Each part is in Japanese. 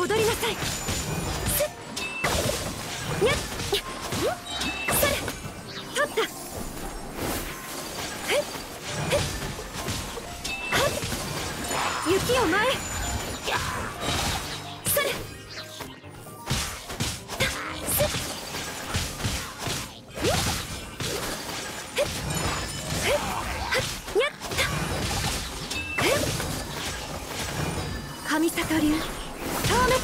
戻りなさい。すっにゃっそれ取った。雪を前へ。それすっにゃっ神里流消滅。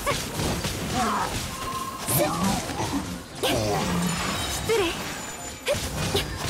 すっ失礼。